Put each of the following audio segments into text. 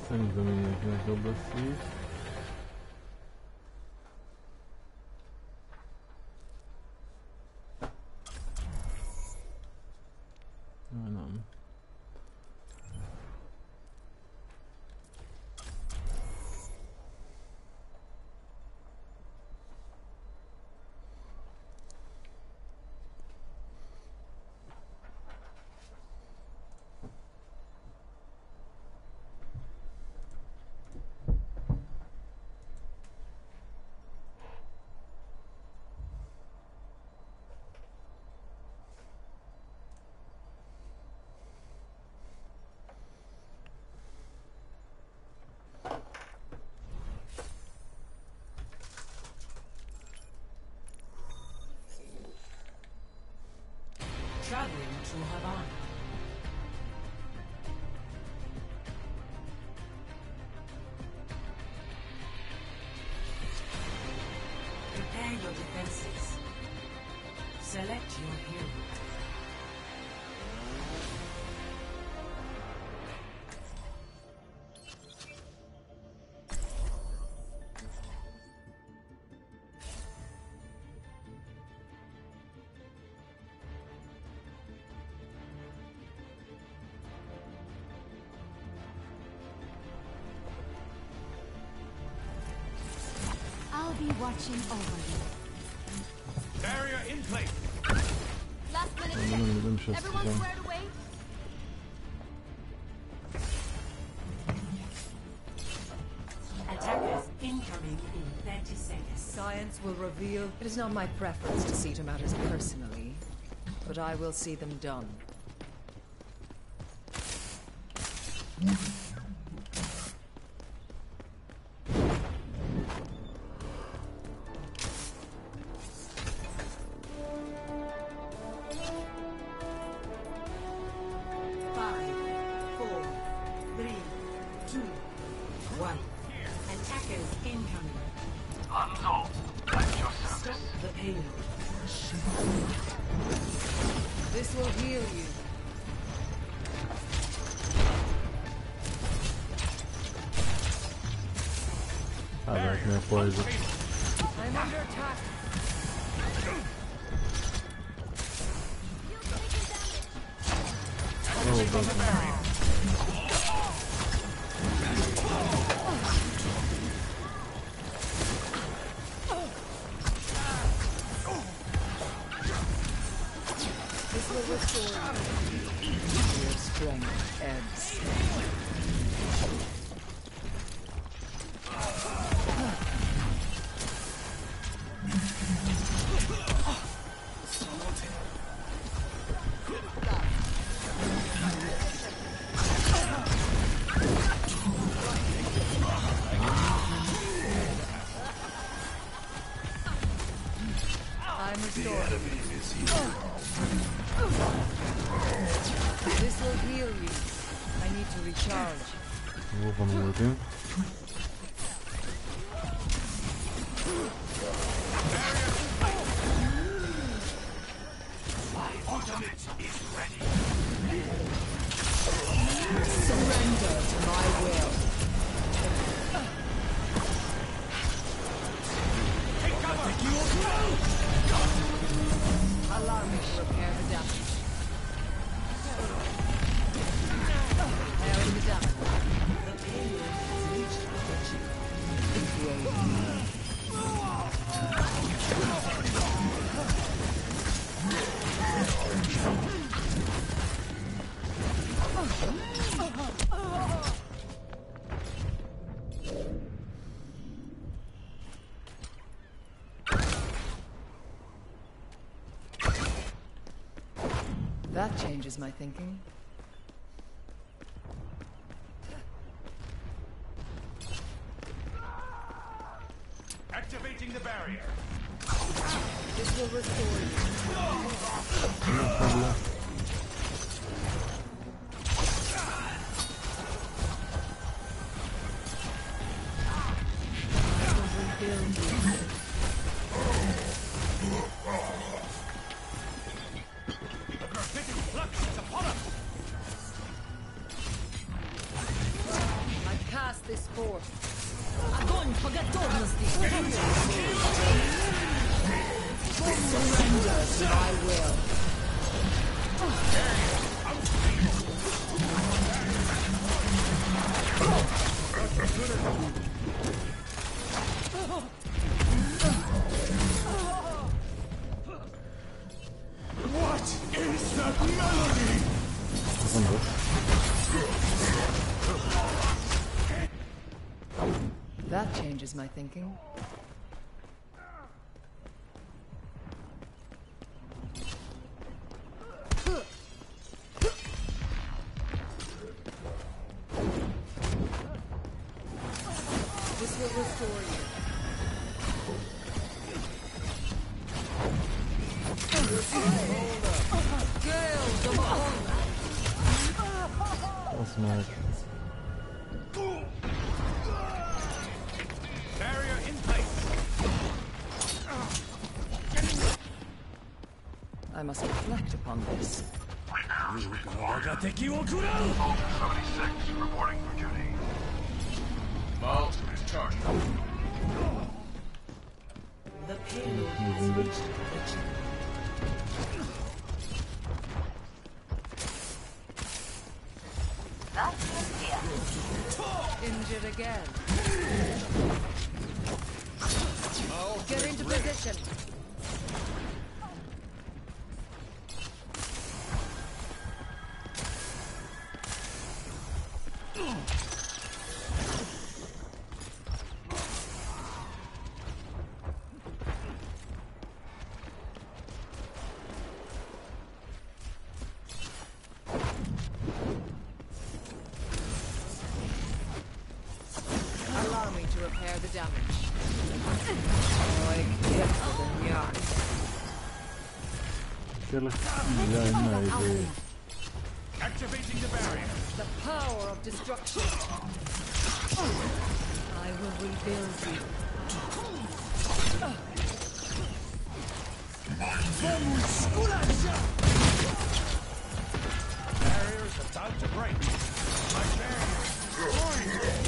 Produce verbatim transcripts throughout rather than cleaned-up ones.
Ani zamienię wziąć do obecności. No, no. Traveling to Havana. Prepare your defenses. Select your hero. I'll be watching over you. Barrier in place. Last minute No, check. no, nie będę się Everyone wstrzymał. squared away? Attackers incoming in thirty seconds. Science will reveal. It is not my preference to see to matters personally, but I will see them done. Five, four, three, two, one. Attackers incoming. Unsolved. At your Stop service. the payload. This will heal you. A jak miał powiedzieć. I'm under attack. O, dobra. This will restore you. Your strength ebbs. I'm restored. This will heal you. I need to recharge. Głową mówię. Ultimate is ready. Surrender to my will. Take cover. Allow me to repair the damage. Repairing the damage. The payload has reached objective. It will heal. That changes my thinking. Activating the barrier. This will restore you. This will rebuild you. The forbidden flux is upon us. My this force. Огонь по готовности! Surrender to my will. What is that melody? That changes my thinking. This will restore you. Gale the Mahona! That's mad. Barrier in place. I must reflect upon this. seventy-six reporting for duty. Vault is charged. The payload has reached the chip. Injured again. Get into position. Allow me to repair the damage. Oh, I get the yarn. Aquela filha aí, velho. Activating the barrier. The power of destruction. I will rebuild you. Barrier is about to break. My barrier is destroyed.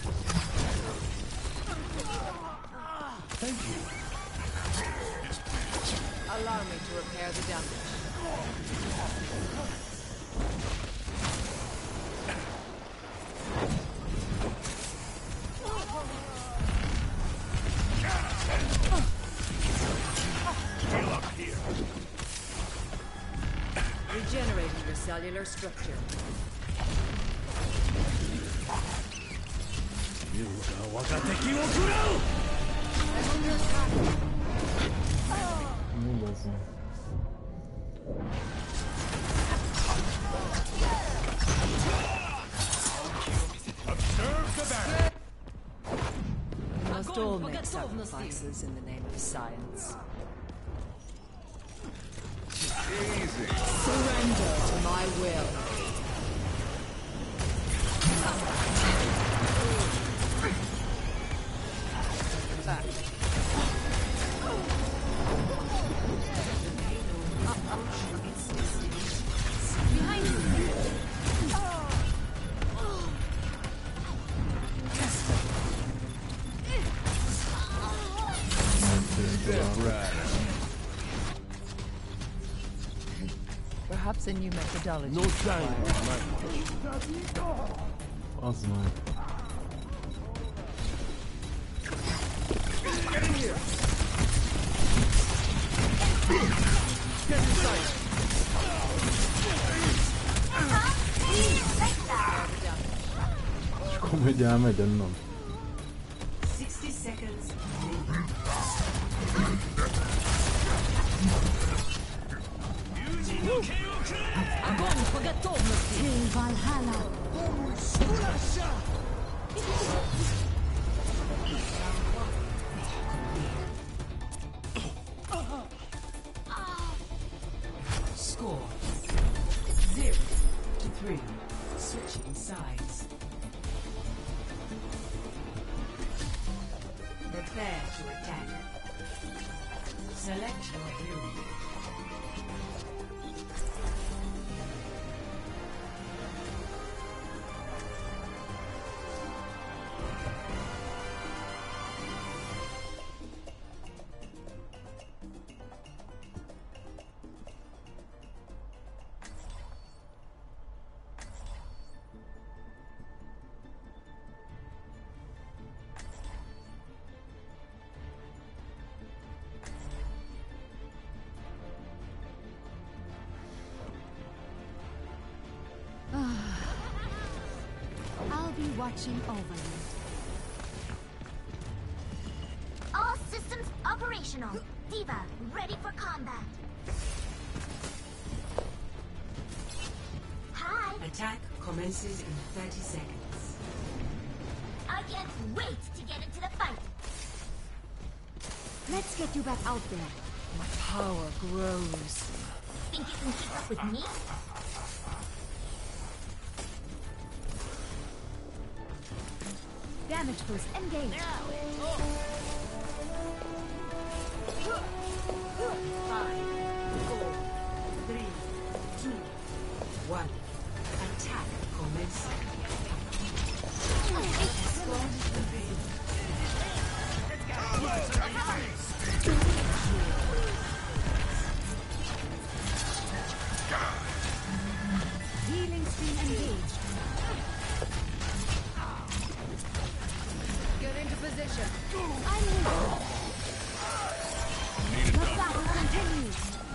Thank you. Allow me to repair the damage. Heal up here. Regenerating your cellular structure. Não dá assim. Observe the barrier. We must all make sacrifices in the name of science. Surrender to my will. Back. Behind you. Perhaps a new methodology. No time. Az már. Get in here. Get inside. És komoly elmegy onnan. sixty seconds. Огонь по готовности. Till Valhalla. Score zero to three. Switching sides. Prepare to attack. Select your hero. watching over you. All systems operational. Diva, ready for combat. Hi. Attack commences in thirty seconds. I can't wait to get into the fight. Let's get you back out there. My power grows. Think you can keep up with me? Damage boost engaged. Five, four, three, two, one. Attack commencing. Healing stream engaged. Get into position. I'm with you. The battle continues.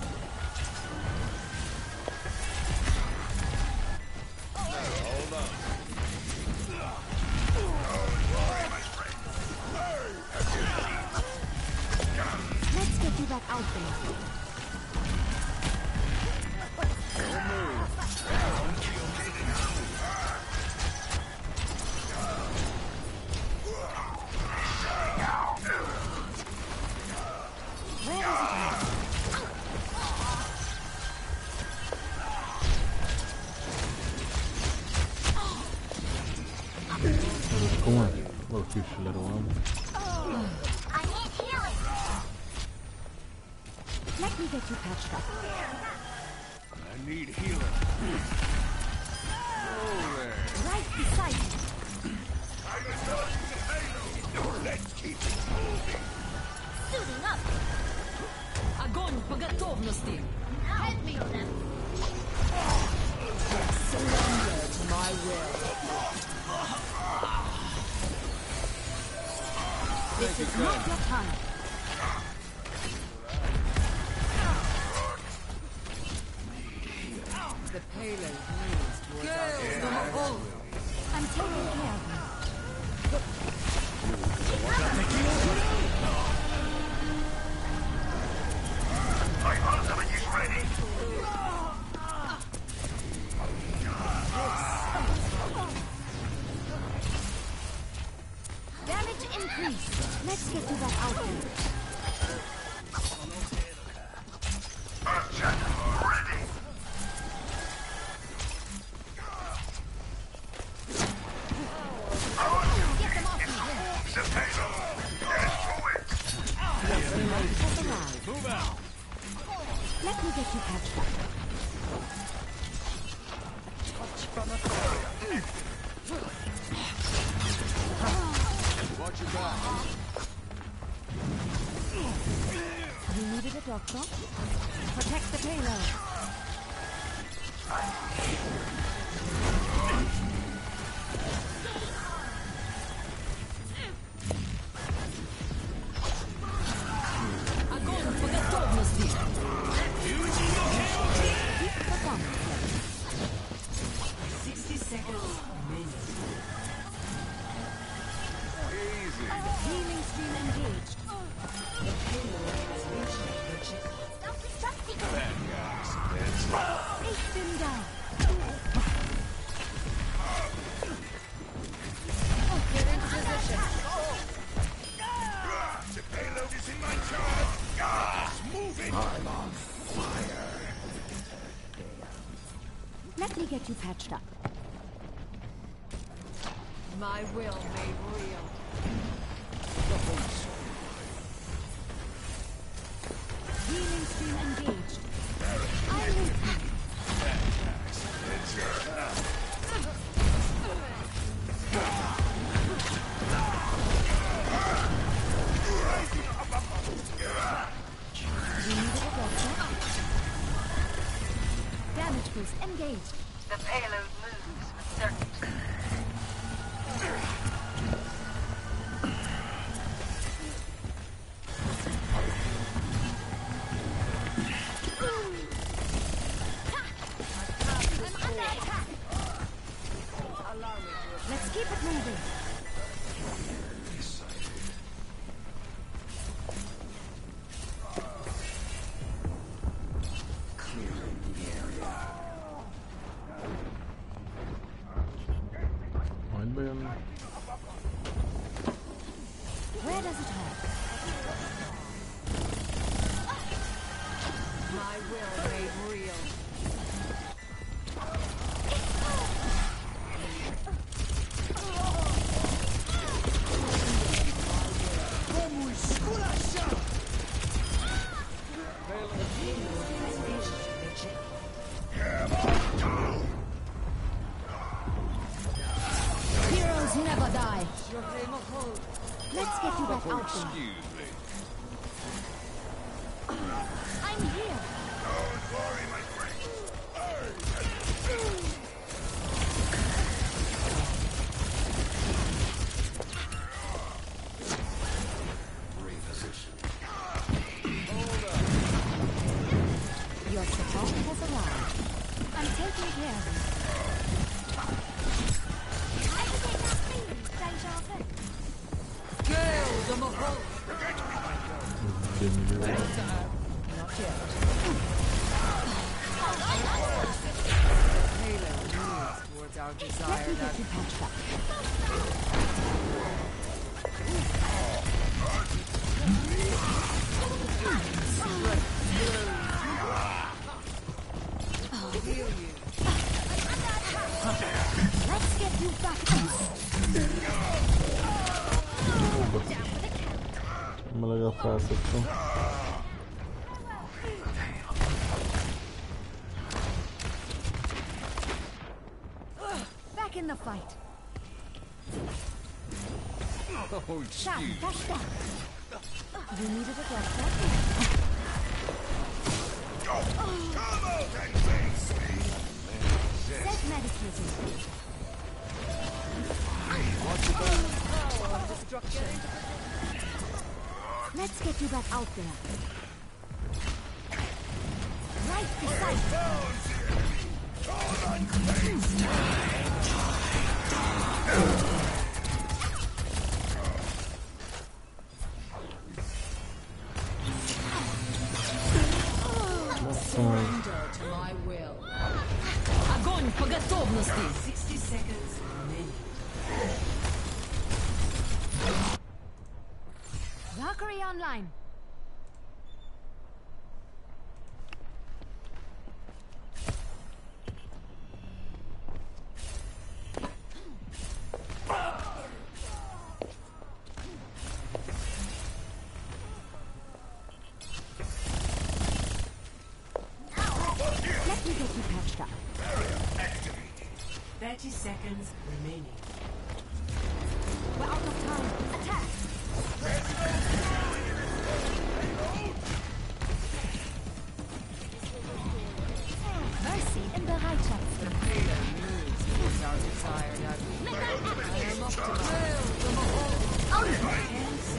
Let's get you back out there. Where is it at? Come on. Look, you should let alone. I need healing. Let me get you patched up. I need healing. Oh, there. Right beside you. Let's keep it moving. Suiting up. Огонь по готовности. Help me, them. Surrender to my will. This is not your time. The payload moves towards our I'm taking care of you. Damage increased. Let's get you back out there. Get them off me. Has arrived. Move out. Let me get you patched up. Watch your back. You needed a doctor? Protect the payload. Огонь по готовности. Keep the bomb place. sixty seconds remaining. Easy. Healing stream engaged. The payload has reached the checkpoint. Stop distracting me. Bad guys. That's right. Take them down. Get into position. The payload is in my charge. Ah, it's moving. I'm on fire. Let me get you patched up. My will made real. Healing stream engaged. I will. You needed a doctor? Damage boost engaged. The payload moves with certainty. Where does it hurt? My will made real. Heroes never die. Let's get you back out there. Excuse me. I'm here. Don't worry, my friend. Reposition. Your support has arrived. I'm taking care of it. I will take that please, Deja vu. Gale the Mahal. Demi Not yet. Halo moves towards our Let me desired get you patched up. heal you. Let's get you back Vamos agafar essa aqui. Back in the fight. Oh, Shot, excuse dash down. You needed a doctor? Come out and face me! Set medicated. Power of destruction. Let's get you back out there. Right beside Surrender to my will. Огонь по готовности. Sixty seconds remaining. Valkyrie online. Let me get you patched up. Thirty seconds remaining. We're out of time. Attack! Mercy in Bereitschaft. Halo moves towards our desired outcome. I am up to Gale the Mahal.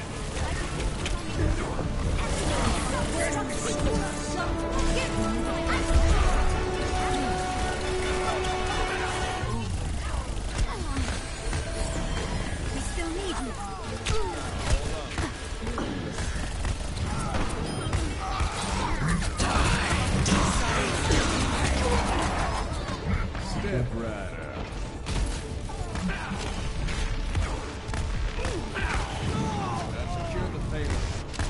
We still need you. Step right up. Now secure the payload.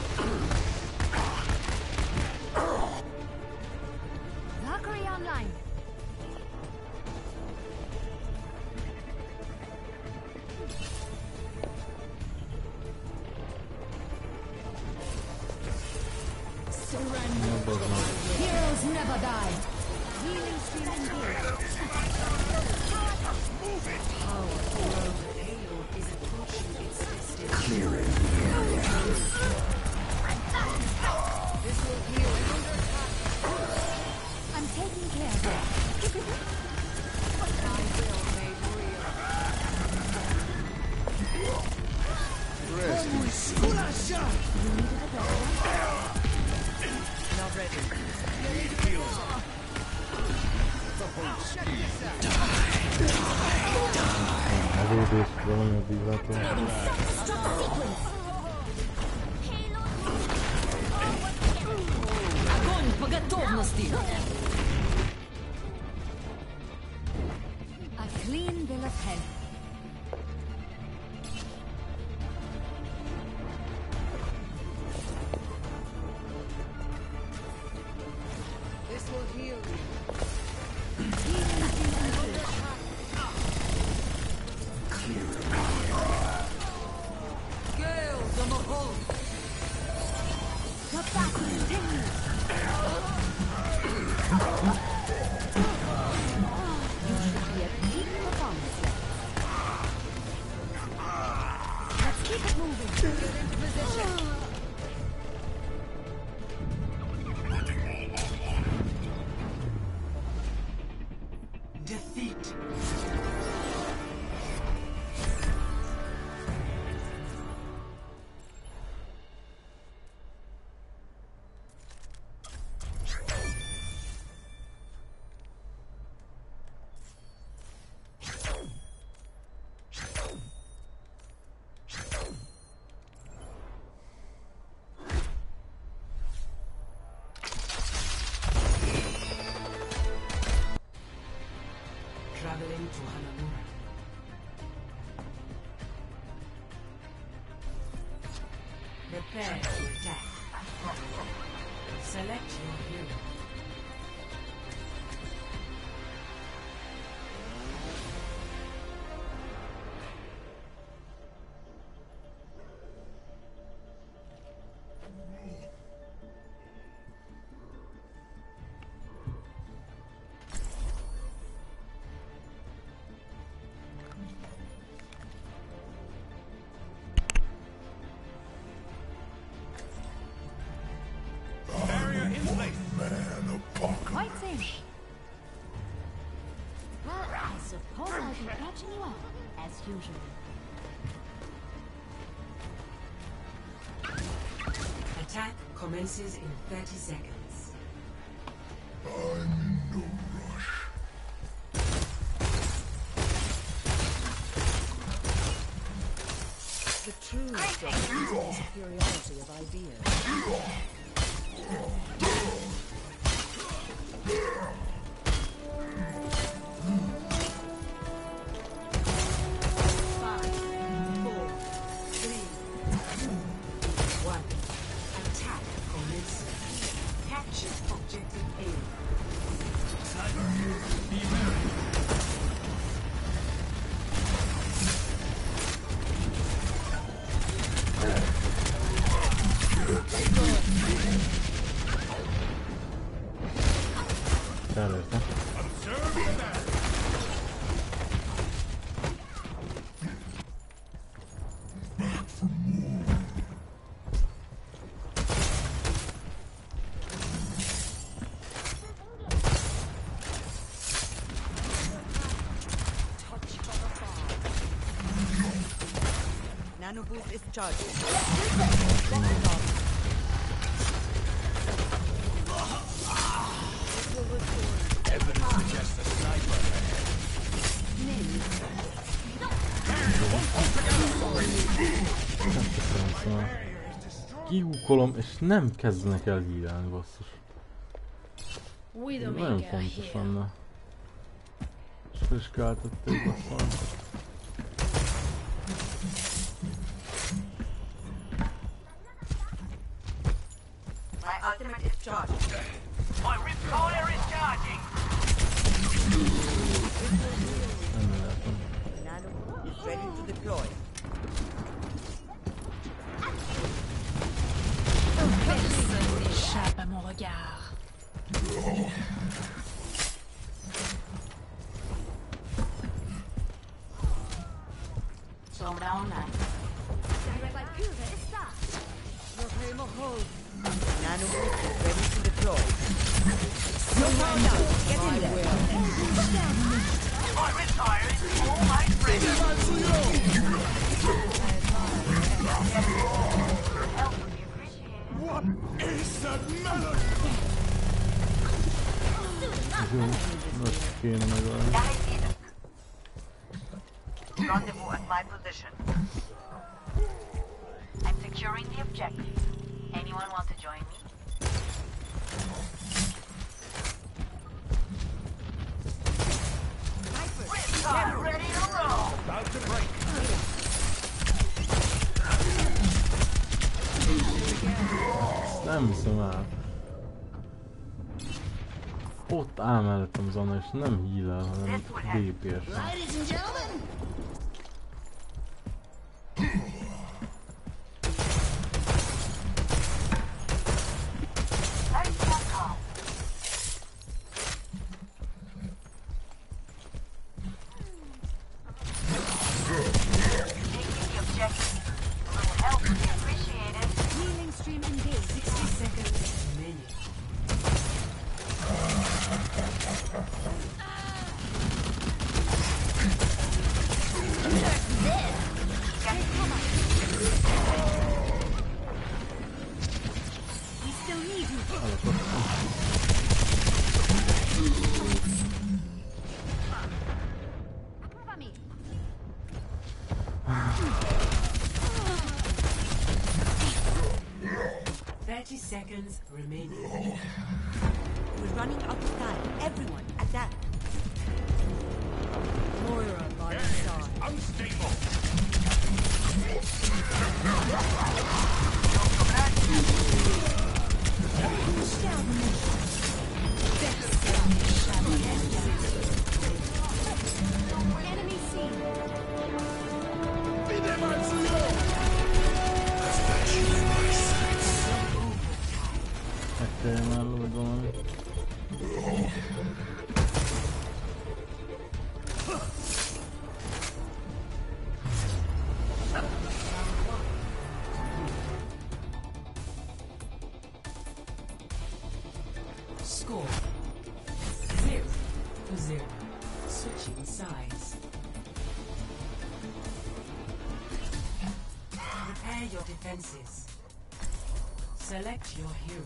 Valkyrie online. Não, Deus, não. Heroes never die. Healing stream engaged. Halo is approaching its destination. This will heal under I'm taking care of it. my will made real. Not ready. I do this rolling of these out there. Огонь по готовности. A clean bill of health. Keep it moving. Get into position. Defeat. Traveling to Hanamura. Prepare to attack. Select your hero. Barrier in place. Quite safe. Well, I suppose I'll be catching you up, as usual. Attack commences in thirty seconds. The truth of the superiority of ideas. Five, four, three, two, one. Attack commences. Capture objective A. Be wary. Järjestä. Observe the battle. Nano boost is charged. Evidence suggests a sniper ahead. Kiukolom, és nem kezdenek el hírálni, basszus. Nagyon fontos lenne. És friskáltatték, basszal. My ultimate is charged. My recorder is charging. Nem látom. Nano boost is ready to deploy. Personne n'échappe à mon regard. Sombra online. Direct Pure is stopped. Nano boost is ready to deploy. No power down. Get in there. My retire is almost ready. Help would be appreciated. What is that melody? Jó, most kéne megölni. That is it. Rendezvous at my position. I'm securing the objective. Anyone want to join me? Riptide ready to roll. About to break. Nem hiszem el. Ott áll mellettem az Anna, és nem heal-el, hanem dé pé-s. Ladies and gentlemen, Nice phone call. Taking the objective. thirty seconds remaining. We're running out of time. Everyone, attack. Moira by the side. Unstable. Enemy seen. Ekleyelim uygulamayı. Score zero to zero. Switching sides. Prepare your defenses. Select your hero.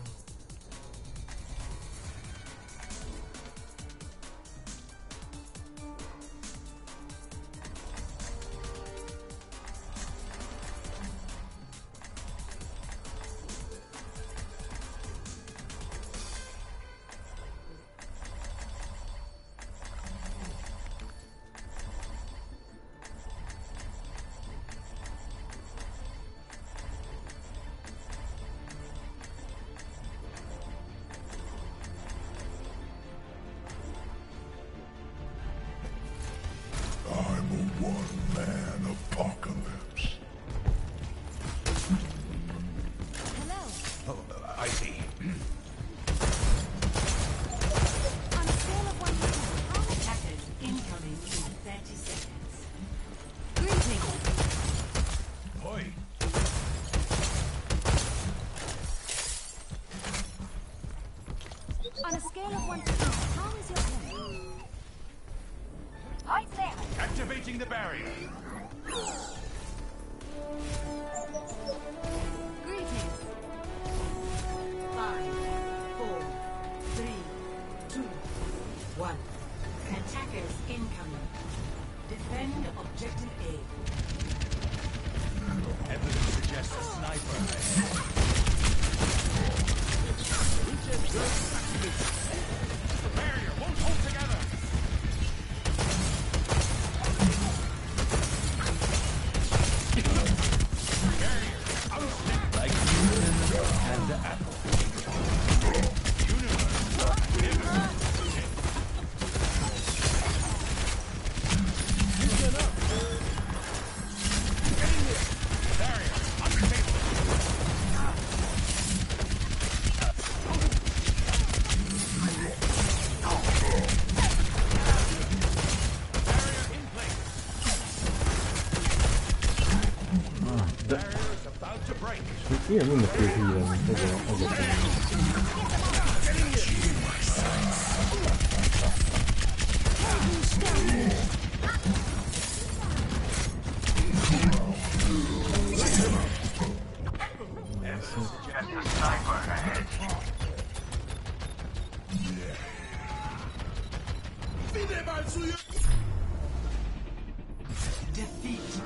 I'm a one-man apocalypse. Hello. Oh, I see. On a scale of one to ten, how much Attackers incoming in thirty seconds. greetings? Oi. On a scale of one to ten, how is your health? Right there. Activating the barrier. Greetings. Five, four, three, two, one. Attackers incoming. Defend objective A. Evidence suggests a sniper ahead. The barrier won't hold together. Like and apple. Io non mi piaceva, non so cosa. Defeat.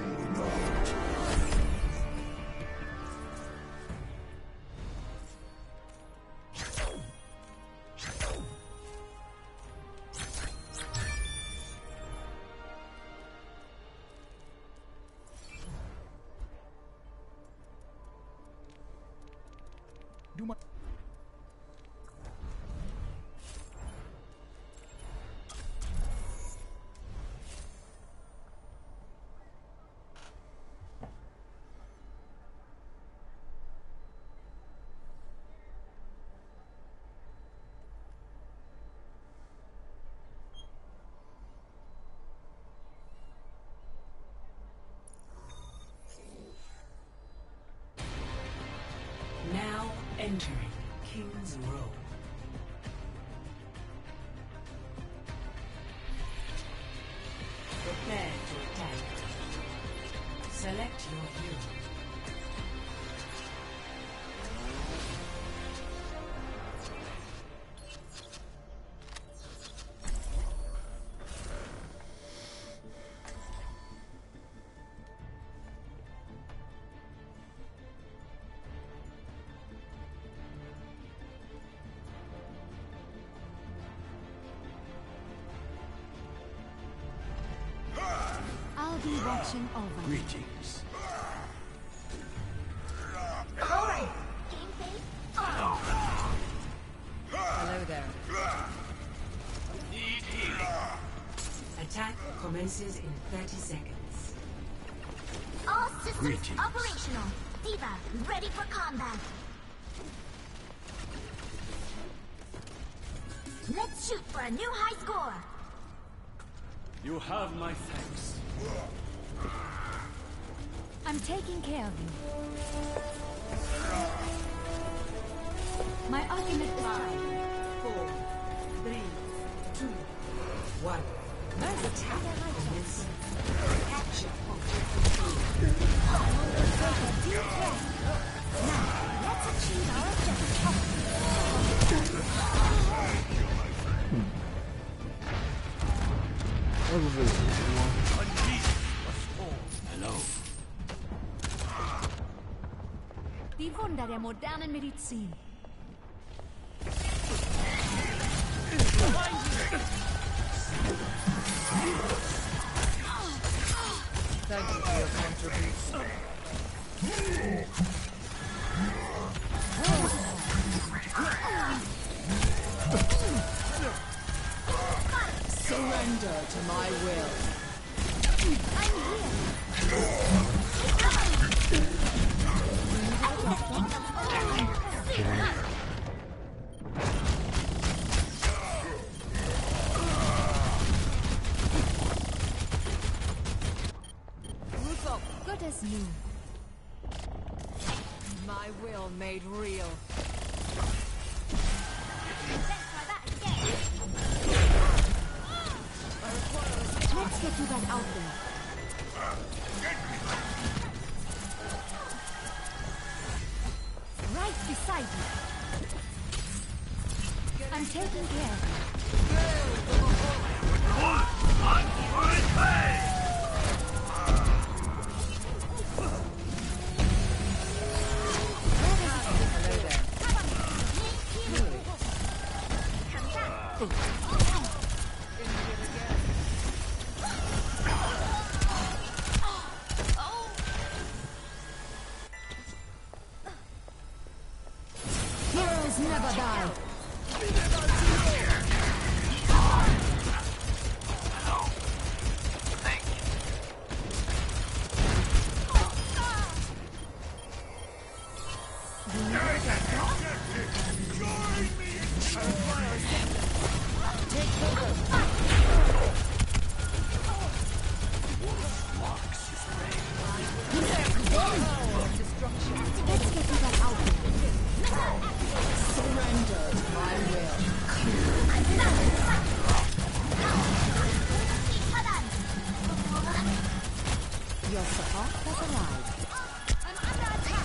Now entering King's Row. Prepare to attack. Select your hero. watching over. Greetings. Alright. Game face on. Hello there. Attack commences in thirty seconds. All systems Greetings. operational. Diva, ready for combat. Let's shoot for a new high score. You have my thanks. I'm taking care of you. My argument is Five, four, three, two, one. Attack commences. Capture objective. let's achieve our objective. Hello. Die Wunder der modernen Medizin. Thank you for your contribution. Surrender to my will. Rufo, good as new. My will made real. Let's try that again. Let's get you back out there. Right beside you. I'm taking care of you. Hello there. Heroes never die. Let's get you back out there. Surrender to my will. Your support has arrived. I'm under attack.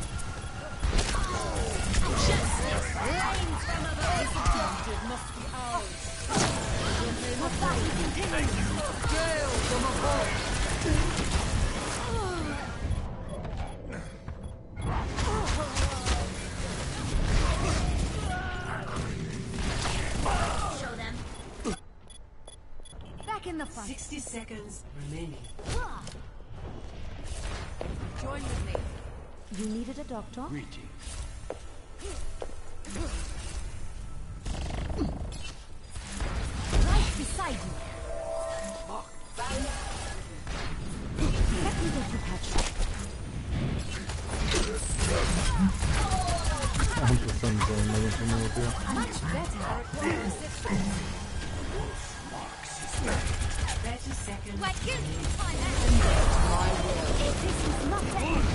Justice reigns from above. It must be ours. The fight continues. Gale from above. Show them. Back in the fight. Sixty seconds remaining. Join with me. You needed a doctor? Greetings. Right beside you. Let me get you patched. Tanto stanno usando, sono più. Much better. Thirty seconds. We're guilty of time action. This is not the end.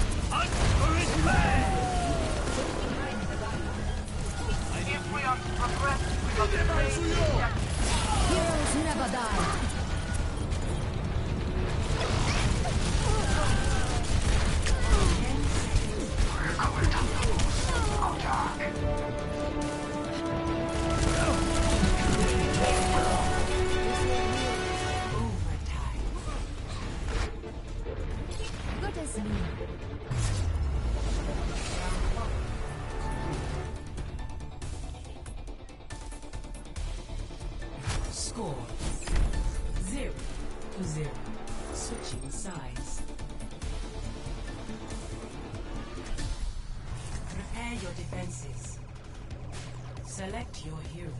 If we are to progress, we must raise the objective. Heroes never die. Good as new. sides. Prepare your defenses. Select your hero.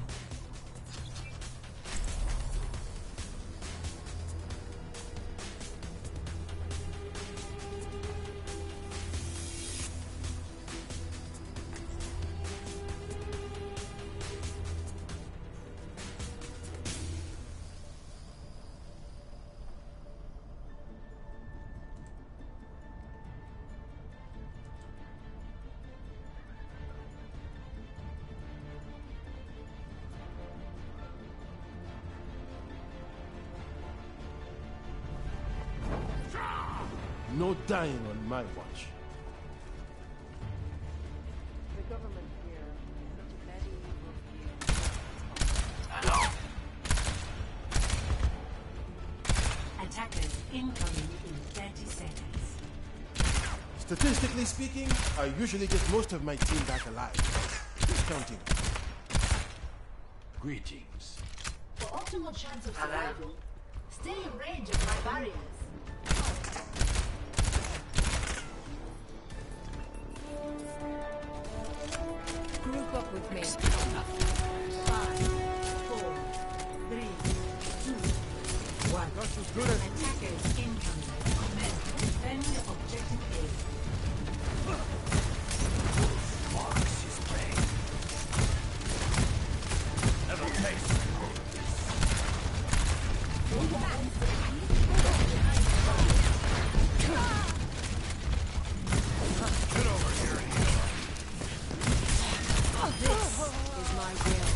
No dying on my watch. The government here is medieval. Attackers incoming in thirty seconds. Statistically speaking, I usually get most of my team back alive. Who's counting? Greetings. For optimal chance of survival, stay in range of my barriers. Group up with me. Five, four, three, two, one. That's as good as... Attackers incoming. Defend objective A. Marks his prey. Never taste. Get over here and eat. Is my will.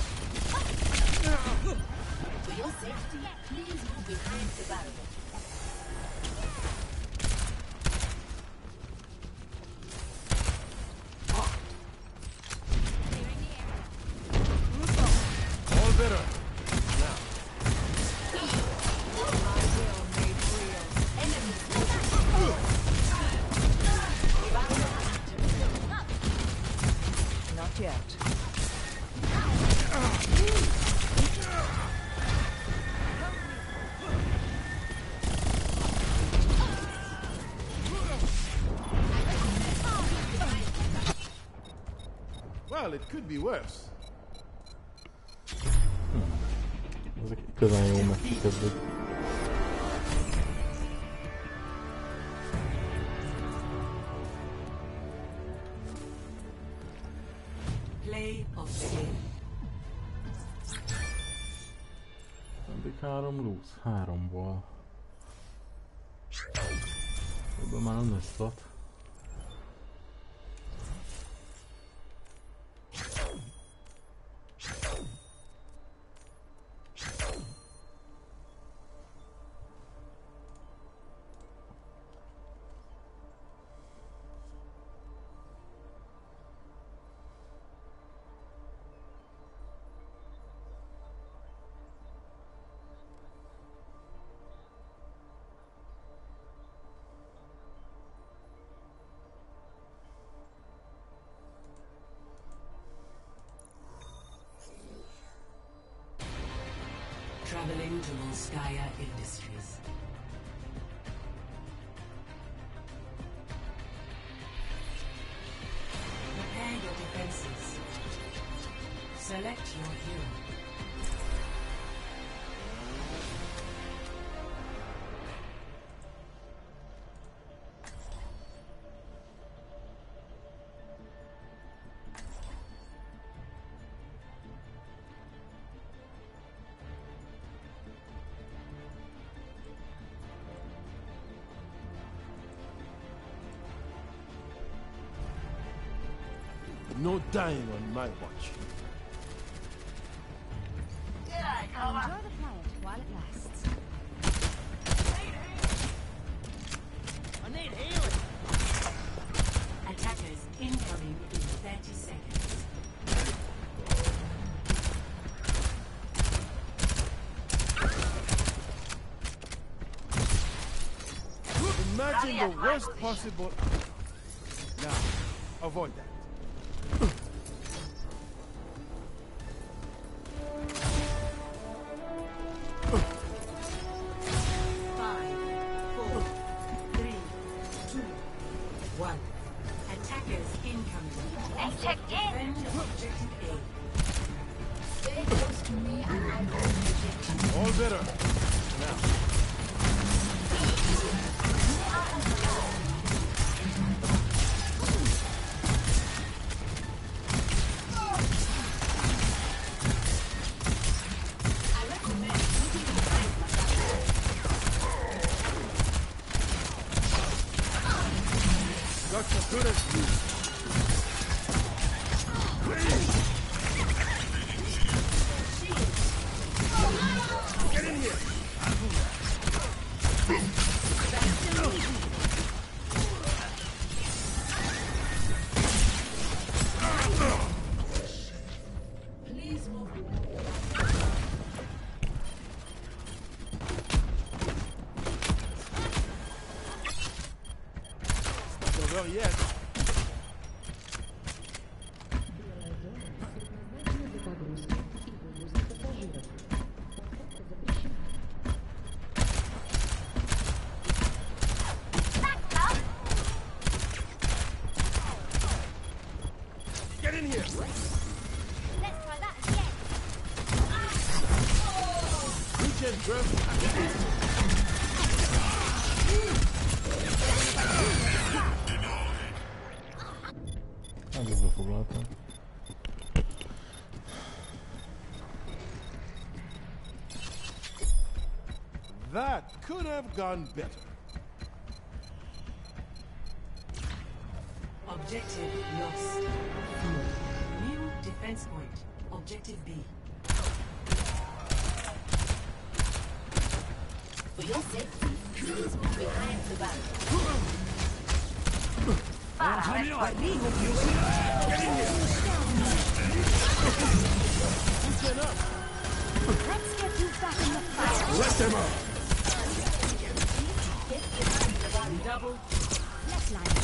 For your safety, please move behind the barrier. All better. Now, My will made real. Not yet. well, it could be worse. Ezek igazán jó meccset kezdik. Play of the game. Eddig három lúz, háromból. Ebből már nem lesz lat. Traveling to Volskaya Industries. Prepare your defenses. Select your hero. No dying on my watch. Enjoy the quiet while it lasts. Attackers incoming in thirty seconds. Imagine the worst possible... Now, avoid that. Five, four, Attackers incoming. They checked in. Defend objective A. Stay close to me and I will protect you. All better. Now. Got as good as you. Get in here. Please move. Not over yet. Get in here. Let's try that again. Reach in, Griff. A dużo poblata. That could have gone better. Objective lost. New defense point. Objective B. For your safety, please move behind the barrier. Let's get you back in the fight. Let them up. Double. Let's line.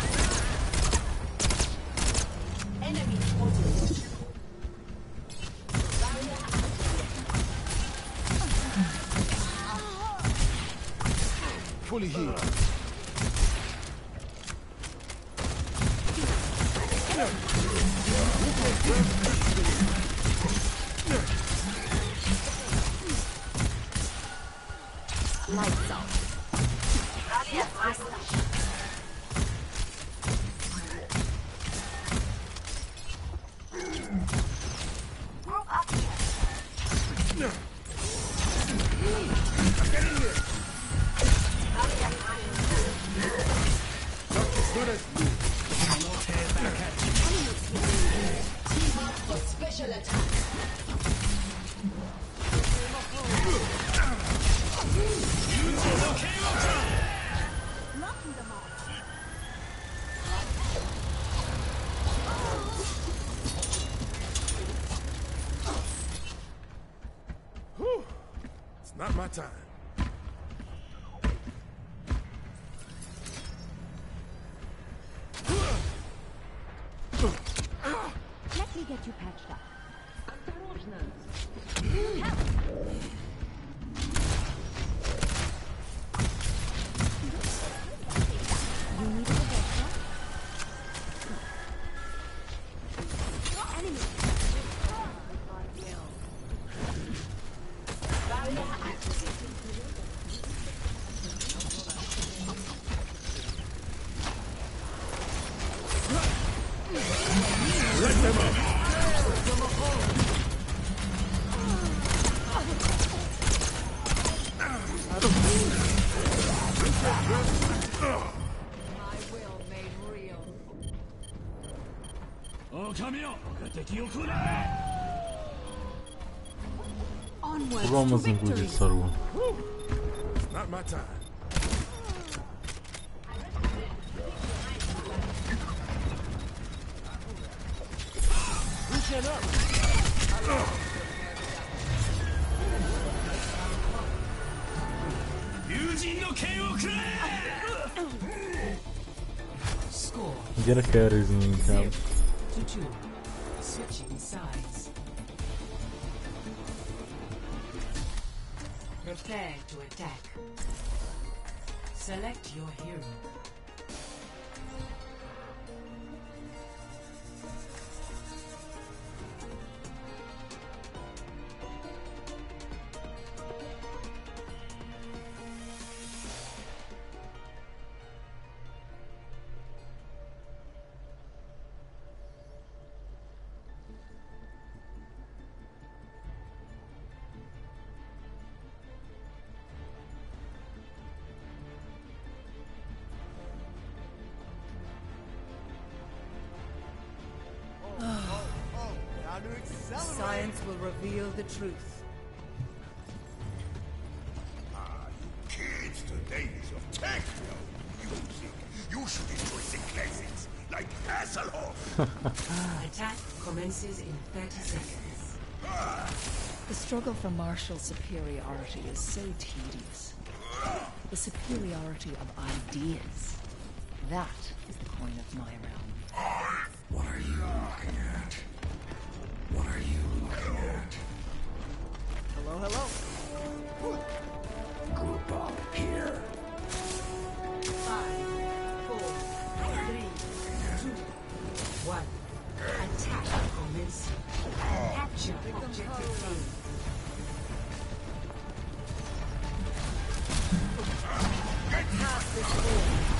Enemy spotted. Fully healed. Lights off. Move up here. Get in here. Not as good as you. For special attack. Knocking them off. Whew. It's not my time. Let me get you patched up. You need a doctor? Enemy. Barrier activated. Let them up. My will made real. Onwards to Olmasın bu victory. sarı. It's not my time. Reaching up. Score Get a carries in the camp. to two. Switching sides. Prepare to attack. Select your hero. Science will reveal the truth. Ah, you kids today is of techno music. You should enjoy the classics like Hasselhoff. Attack commences in thirty seconds. The struggle for martial superiority is so tedious. The superiority of ideas. That is the coin of my realm. What are you looking at? What are you looking at? Hello, hello. Group up here. Five, four, three, two, one. Attack commencing. Capture objective A. Get past this wall.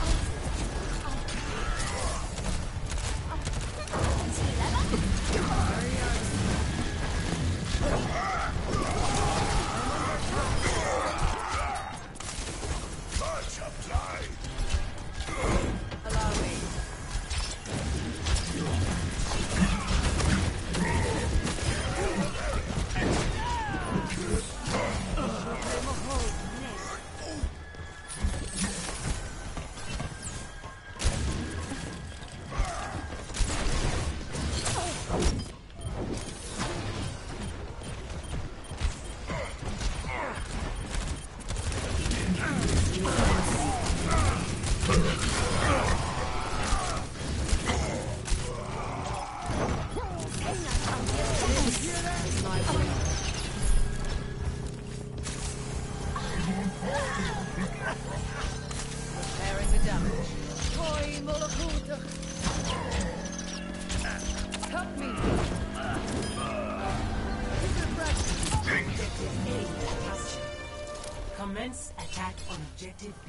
Commence attack on objective B.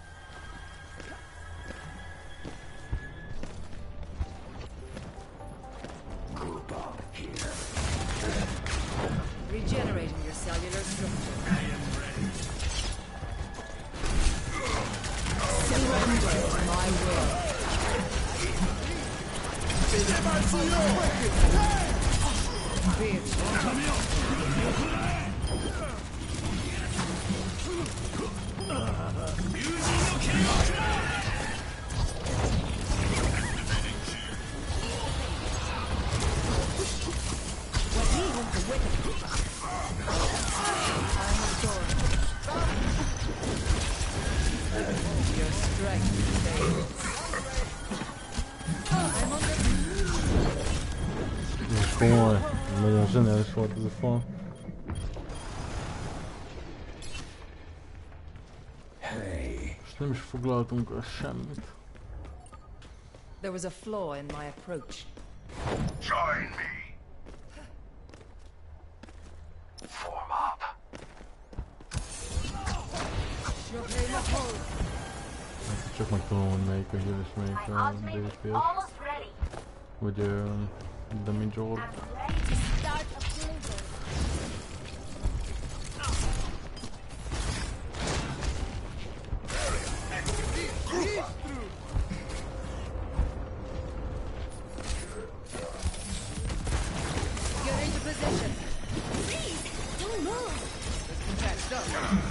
Group up here. Regenerating your cellular structure. I am ready. Surrender to my will. Komoly, nagyon zseniális volt ez a fal. Most nem is foglaltunk el semmit. There was a flaw in my approach. Join me. Form up. Csak megtanulom, hogy melyik a heal és melyik a dé pé es. Vagy uh, damage orb. Get into position. Please, don't move. Catch up.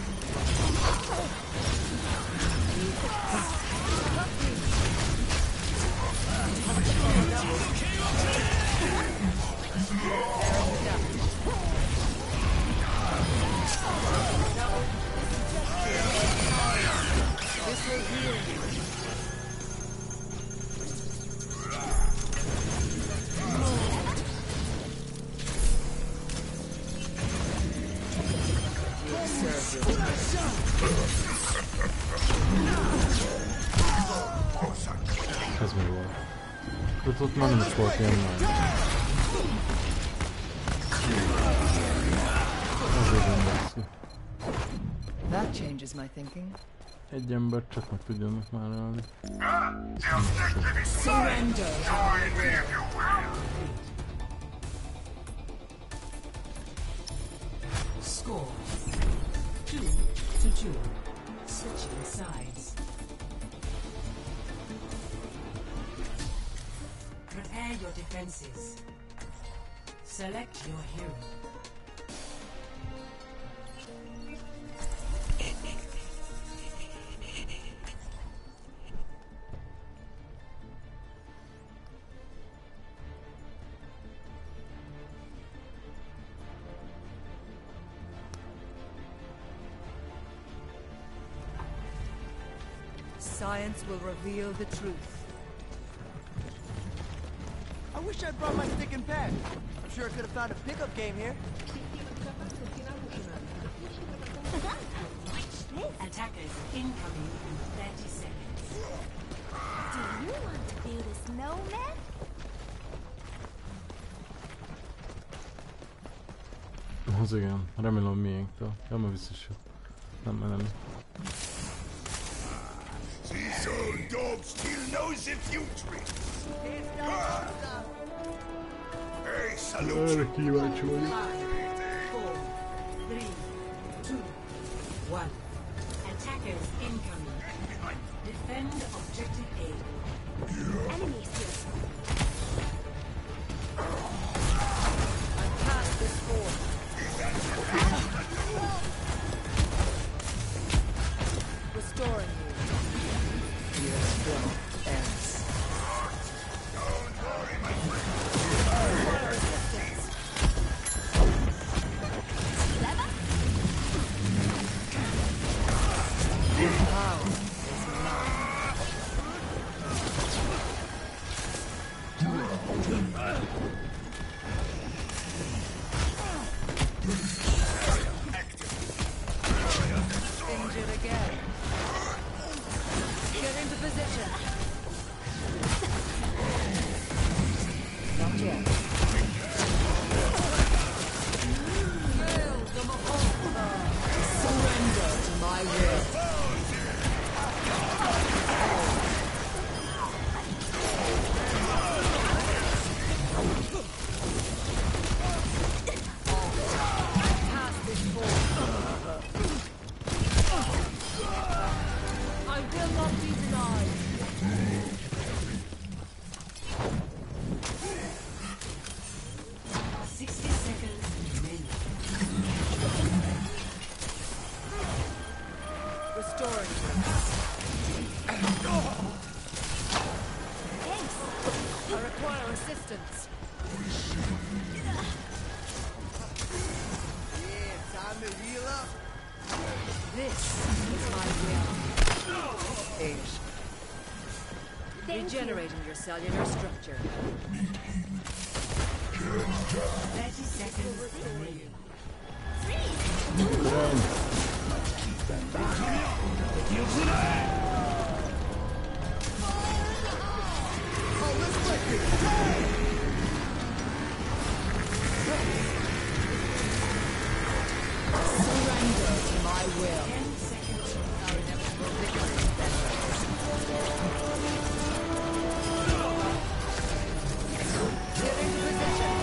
This will heal you. Ez mi volt? Ott ott már nem is volt ilyen már. Azért nem lesz ki. That changes my thinking. Egy ember csak meg tudjanak már állni. Surrender. Score two to two. Switching sides. Prepare your defenses. Select your hero. Science will reveal the truth. I wish I'd brought my stick and pad. I'm sure I could have found a pickup game here. Attackers incoming in thirty seconds. Do you want to build a snowman? Az igen, remélem miénktől. Ja, ma biztos jó. Nem, nem. This old dog still knows the future. Hey, salute. Erre kíváncsi vagyok. Four, three, two, one. Attackers incoming. Defend objective A. Enemies here. I'm past this fort. Restoring you. Here still ends. Don't worry, my friend. Power is mine. Injured again. Get into position. Not yet. Surrender to my will. I will not be denied. Sixty seconds remaining. Restoring. Thanks. I require assistance. Yeah, time to heal up. This is my will. Eight. Regenerating your cellular structure. Thirty seconds remaining. Surrender to my will. Our inevitable victory is better. Get into position.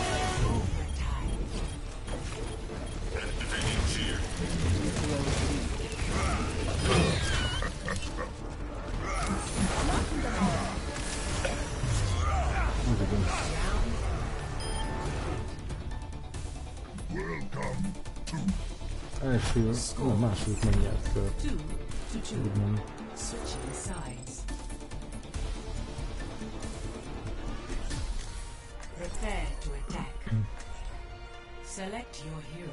Első, ó, a második megnyert kört. Two to two. Úgymond. Switching sides. Prepare to attack. Select your hero.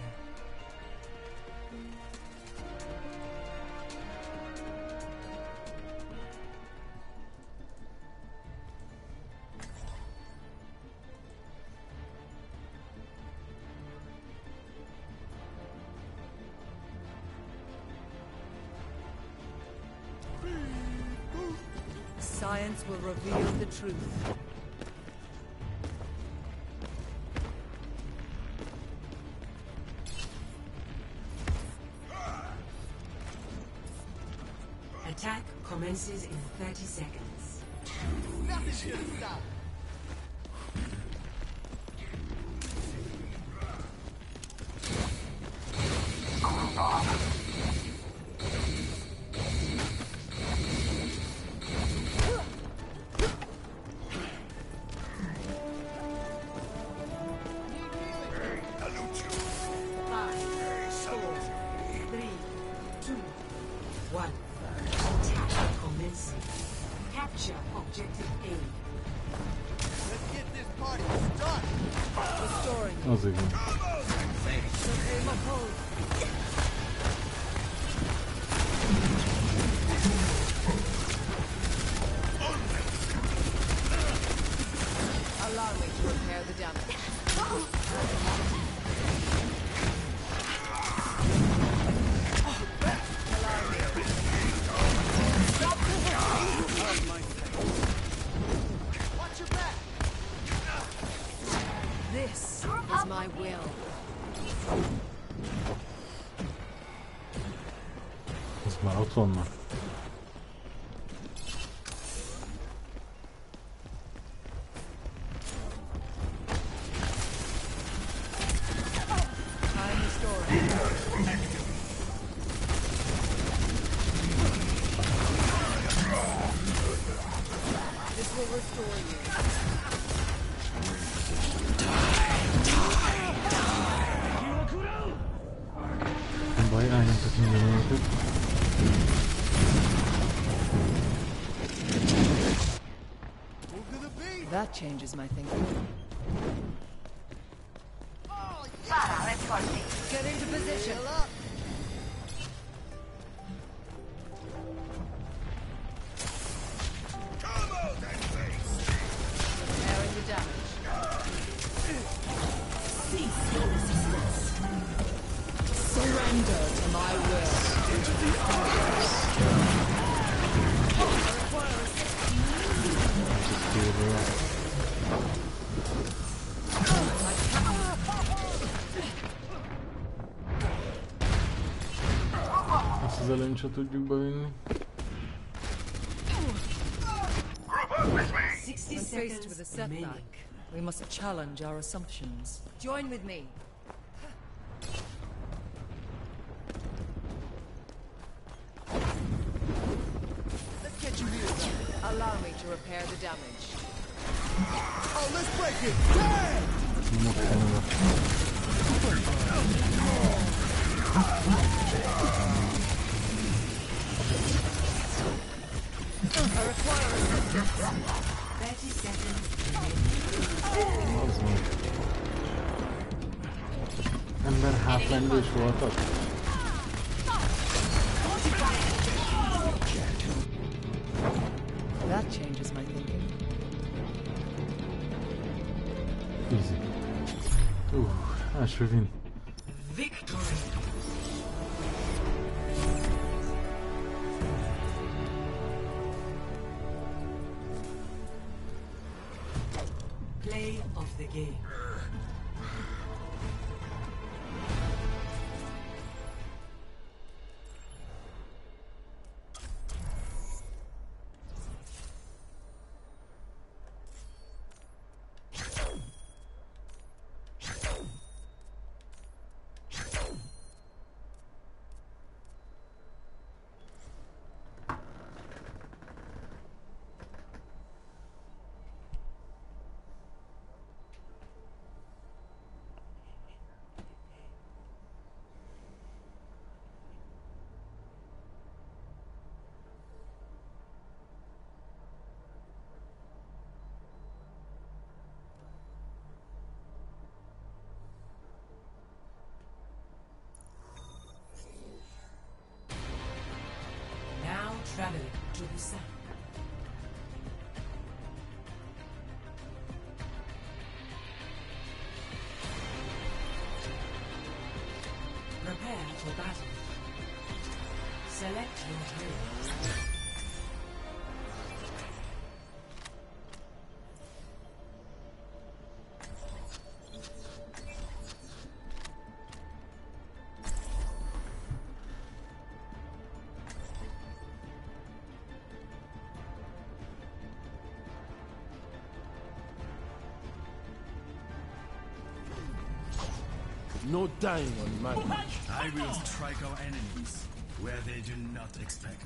Science will reveal the truth. Attack commences in thirty seconds. Nothing should have stopped. Az igen. Allow me to repair the damage. Watch your back. This is my will. Az már ott vannak. Time restoring. This will restore you. Bayağı yakın dönüyordu. That changes my thinking. Get into position. Repairing the damage. Cease your resistance. Surrender to my will. Ezt az előnyt se tudjuk bevinni. When faced with a setback, we must challenge our assumptions. Join with me. Let's get you here. Allow me to repair the damage. Oh, let's break it. Yeah! I require assistance. thirty seconds. Az van. Ember hátlendő is voltak. That changes my thinking. Easy. Uh, első win. Victory. Play of the game. Now traveling to the south. Prepare for battle. Select your hero. No dying on my watch. I will strike our enemies where they do not expect.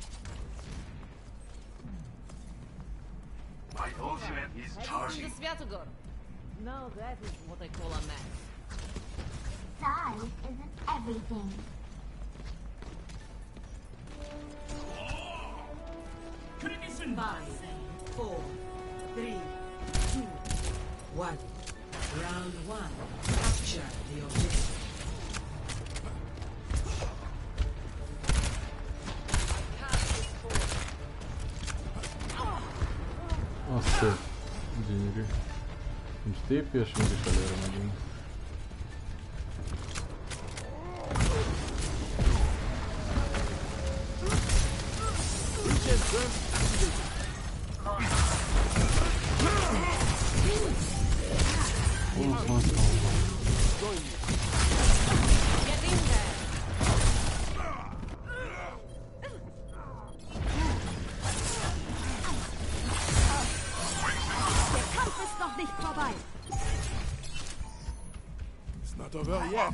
My ultimate is charging. Now that is what I call a mess. Size isn't everything. Five, four, three, two, one. Round one. Capture the objective. Azt gyönyörű. Most té pé-esünk is előre megyünk. It's not over yet.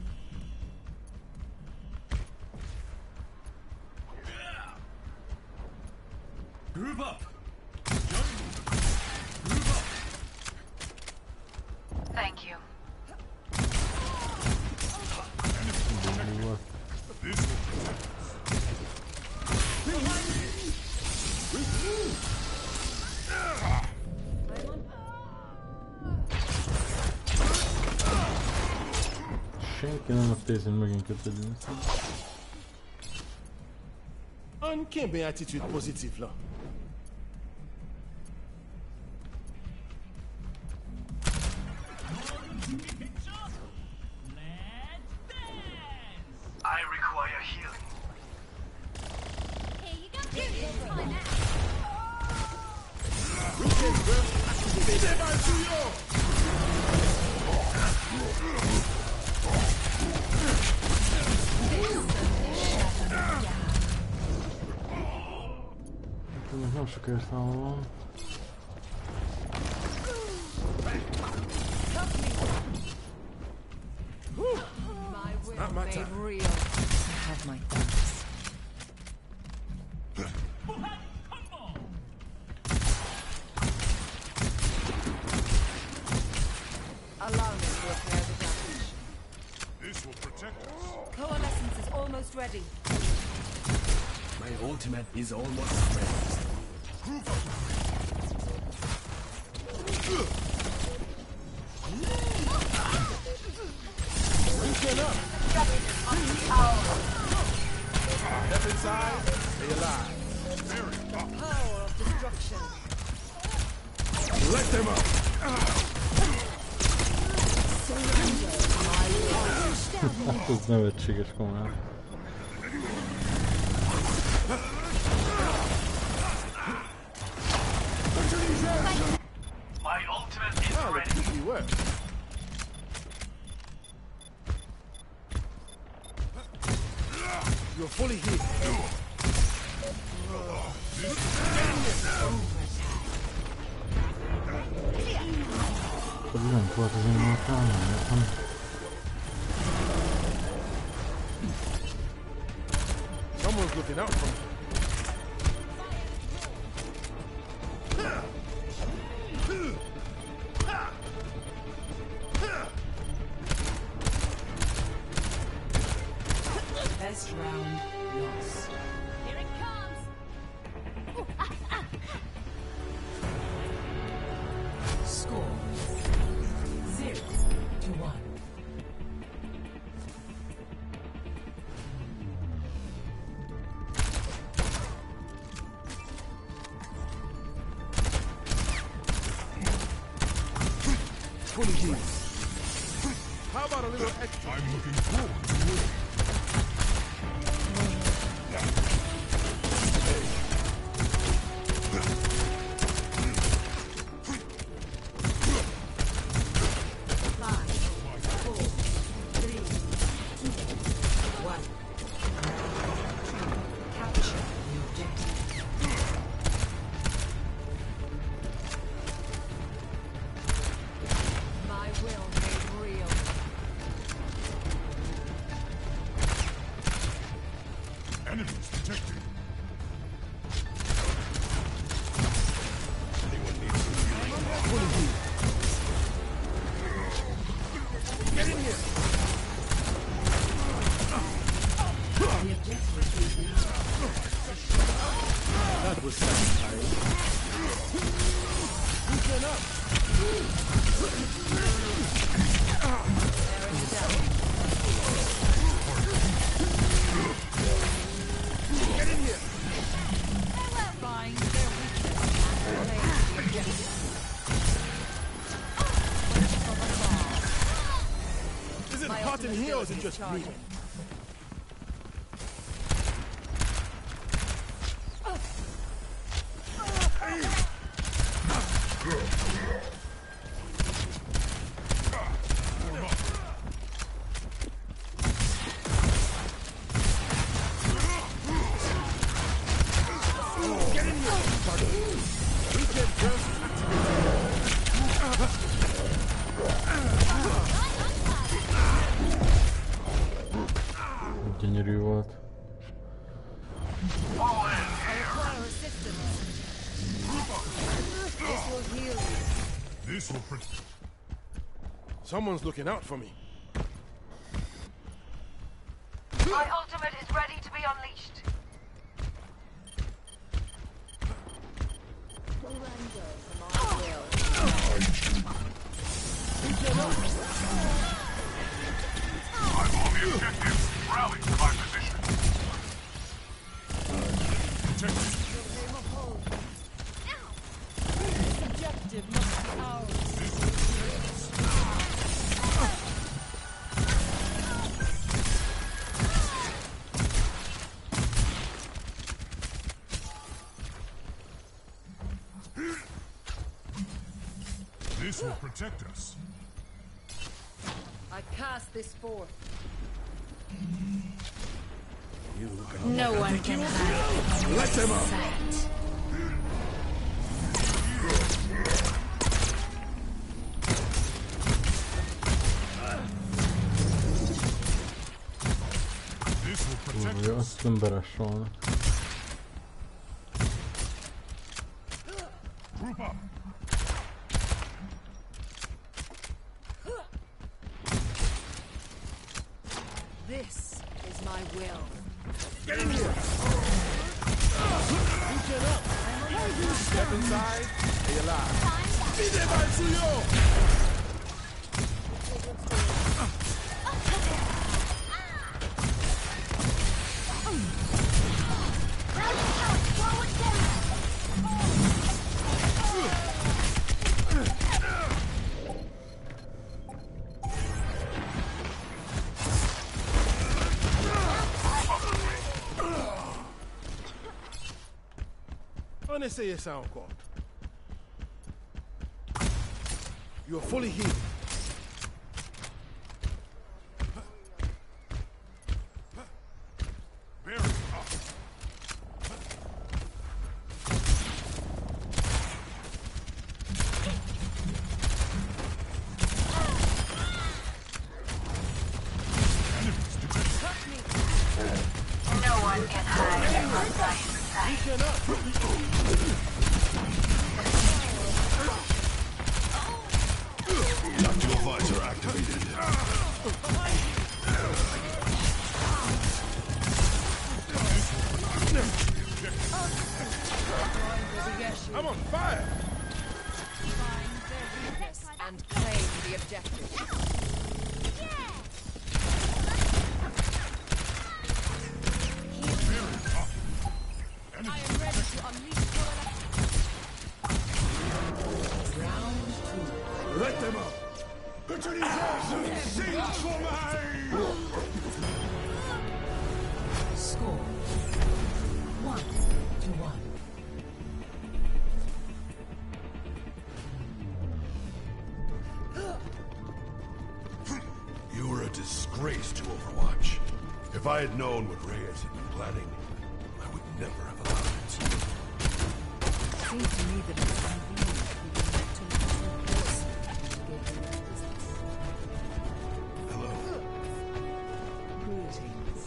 Group up. Thank you. Senki nem a tézén megint kötődni. Uncanny attitude positive là. I require healing. Hey, you got this by now. Nem sokáig számolom. Not my time. Real. I have my thanks. Allow me to repair the damage. This will protect us. Coalescence is almost ready. My ultimate is almost ready. Reaching up. Step inside. Stay alive. Power of destruction. Let them up. Hát ez nevetséges komolyan. My ultimate is Oh, ready. that quickly worked. You're fully healed. Pedig nem volt az én markám, nem értem. Someone's looking out for me. Best round lost. Here it comes. Score zero to one. Fully healed. How about a little extra? I'm looking forward to winning. My will made real. Enemies detected. Get in here. That was satisfying. Reaching up. heart and heels and just leave. Gyönyörű volt. Someone's looking out for me. My ultimate is ready to be unleashed. I'm on the objective. Rally to my position. This objective must be ours. This will protect us. I cast this forth. No one can hide. Let them up. Sight. This will protect Kurva, us. azt nem beresolnak. Group up. This is my will. Get in here! You get up! Step inside, and you're alive. Be there, my Suyo! Let's say you sound called. You are fully healed. Bear it up. No one can hide from sight. Tactical visor activated. I'm on fire! Find their weakness and claim the objective. I am ready to unleash Round two. Let them up. Put your knees Sing for my. Score one to one. You were a disgrace to Overwatch. If I had known what Reyes had been planning, I would never have allowed it. Seems to me that it's convenient we can get to the person and engage in their business. Hello. Greetings.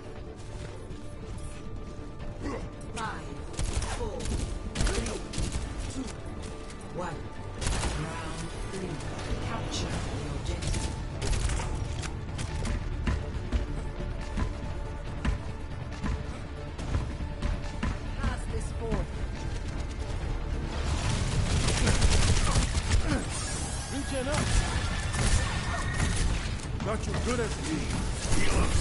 Five, four, three, two, one. Round three. Capture the objective. Pass this forth. Reaching up! Not you good as me. Heal up.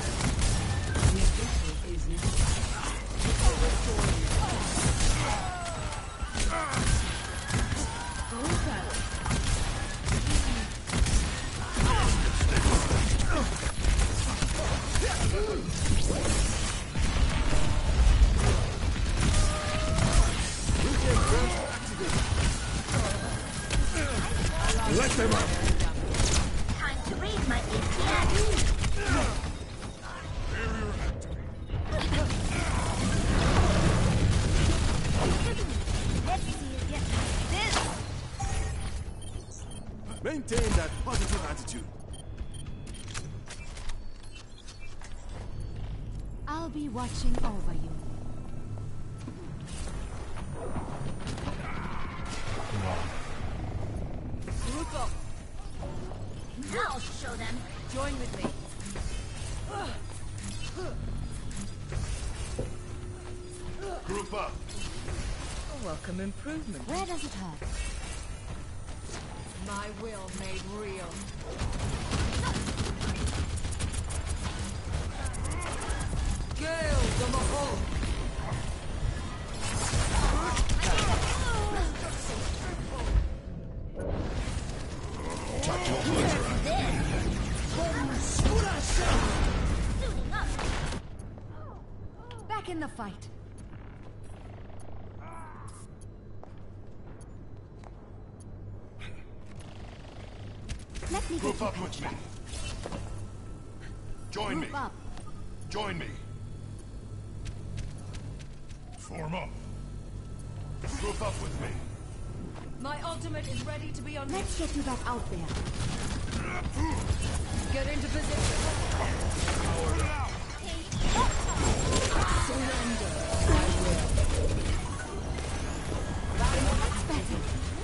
The objective is now. Maintain that positive attitude. I'll be watching over you. Group up. Now I'll show them. Join with me. Group up. A welcome improvement. Where does it hurt? My will made real. Gale the Mahal. Back in the fight. Let me Group get you up with patched me. up. Join me. Group up. Join me. Form up. Group up with me. My ultimate is ready to be unleashed. Let's get you back out there. Get into position. Surrender. I will. That's better.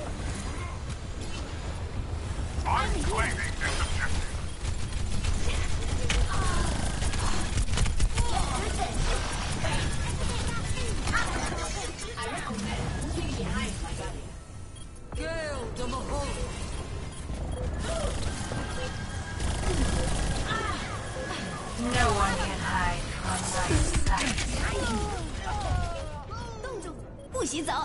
I'm claiming this objective. Gale the Mahal. No one can hide from my sight. 洞主，不许走。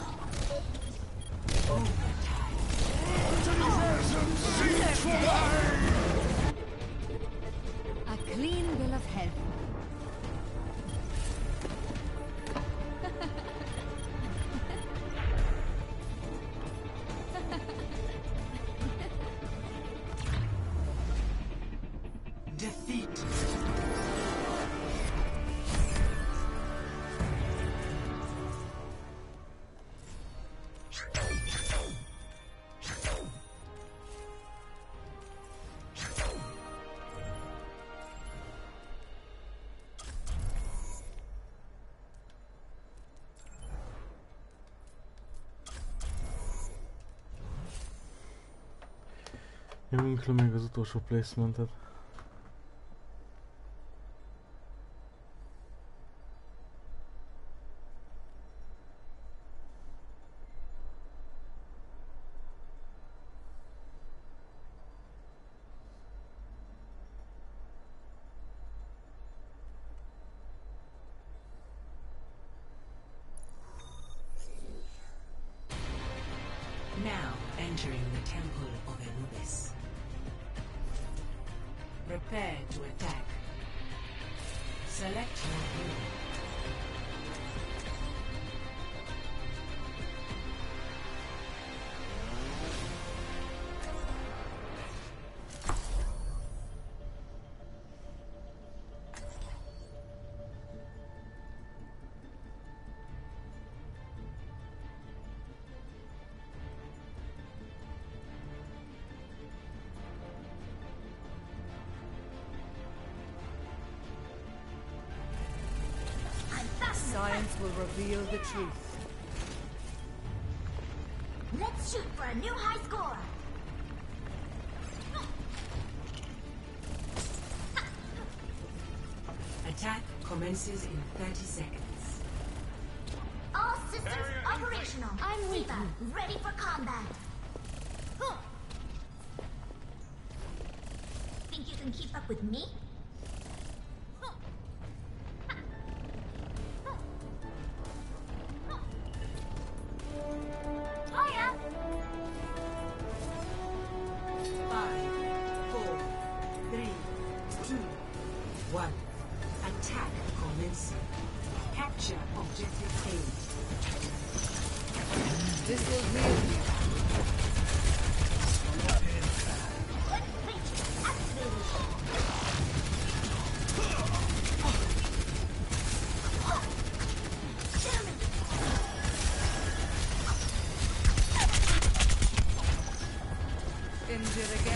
A clean bill of health. Defeat. Nyomjunk le még az utolsó placementet. Now entering the Temple of Anubis. Prepare to attack. Select your hero. Science will reveal the truth. Let's shoot for a new high score. Attack commences in thirty seconds. All systems operational. I'm Diva, ready for combat. Think you can keep up with me? Hiya! Five, four, three, two, one. Attack commencing. Capture objective A. This will heal you. Injure again.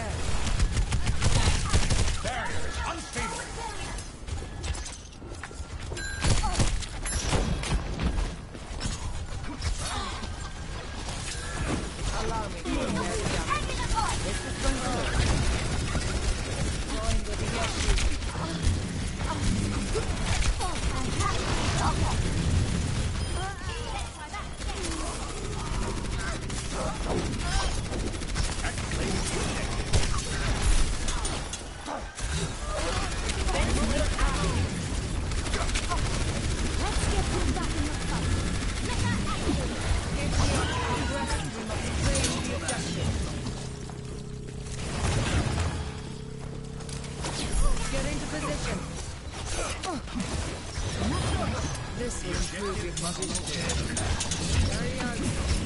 This will improve your position. Carry on.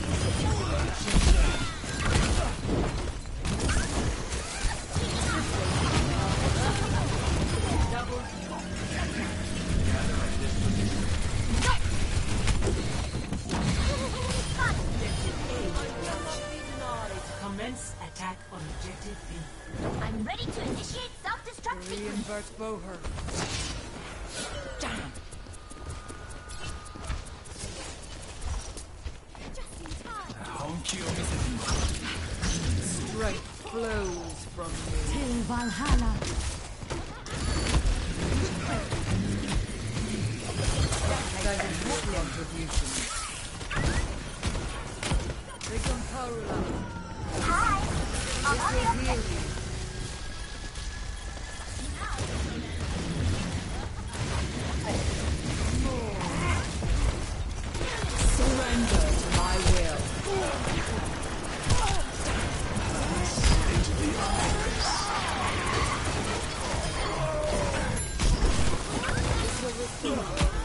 Double. Commence attack on objective B. I'm ready to initiate self-destruct sequence. Reinvert Boher. Damn. Strength flows from me. Till Valhalla. That is what contribution. Become Paula. Hi! I'm This on will the heal objective. you. Surrender to my will. This will restore.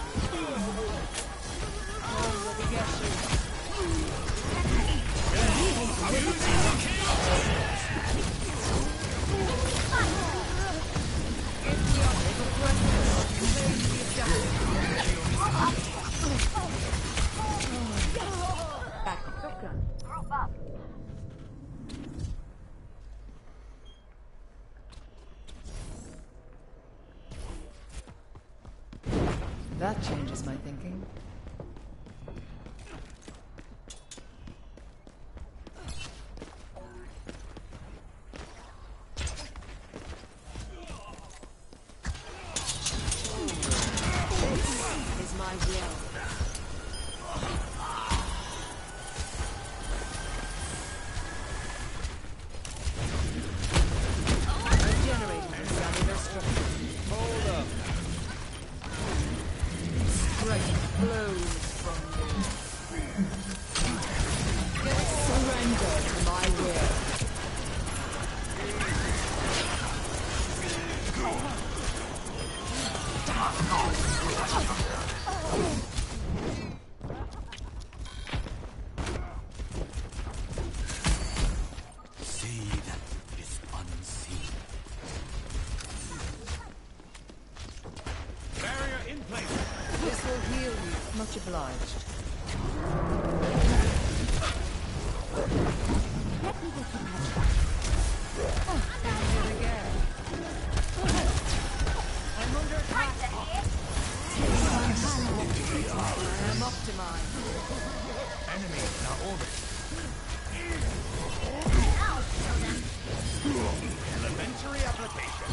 Oh, let me get you. Group up. That changes my thinking. This is my will. Regenerating the cellular structure. Hold up. Strength flows from me. Surrender to my will. Seed is unseen. Barrier in place. This will heal you. Much obliged. Let me get you patched up. Stand here again. I'm under attack. I am optimized. Enemy in our orbit. Elementary application.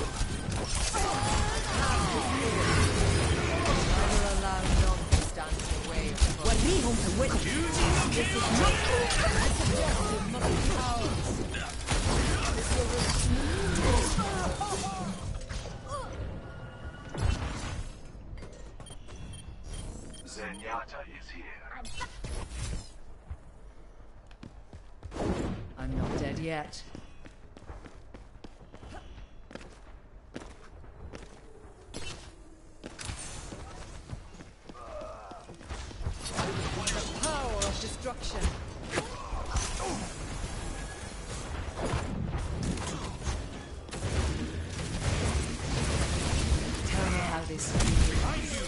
I will allow none to stand in the way of the When we home to witness. This is not this objective must be ours. This will restore. Zenyatta is here. I'm not dead yet. The power of destruction. Tell me how this feels.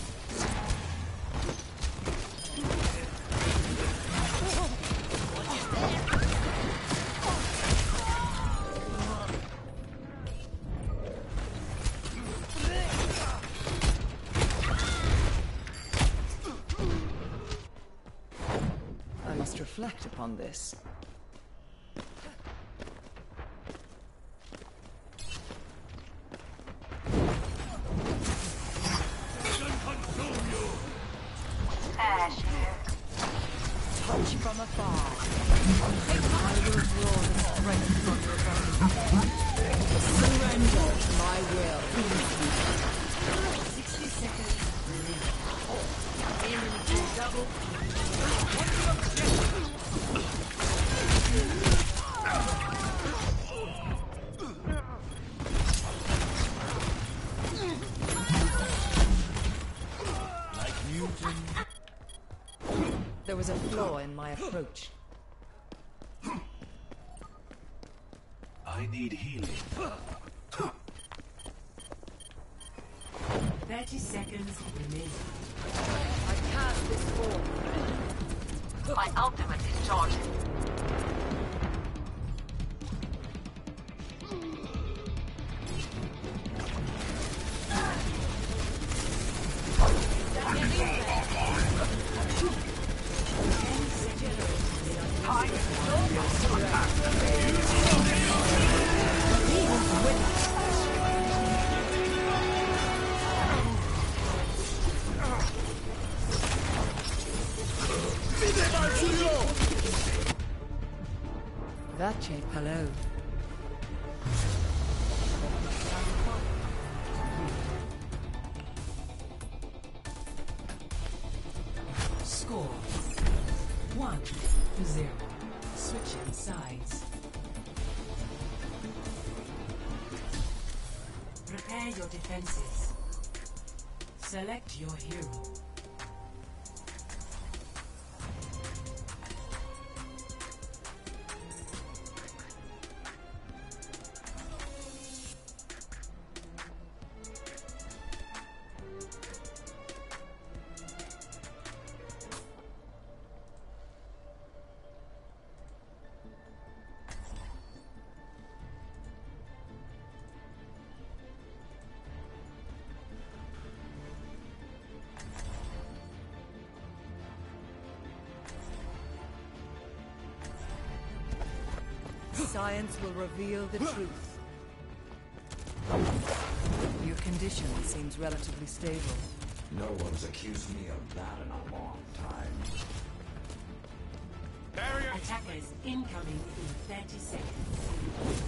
I must reflect upon this. Ash here. Touch from afar. I will draw the strength from your body. Surrender to my will. sixty seconds. Aiming to double. Like There was a flaw in my approach. I need healing. Thirty seconds remaining. I cast this form. My ultimate is charging. Vache, hello. Score one to zero. Switching sides. Prepare your defenses. Select your hero. Science will reveal the truth. Your condition seems relatively stable. No one's accused me of that in a long time. Barrier attackers incoming in thirty seconds.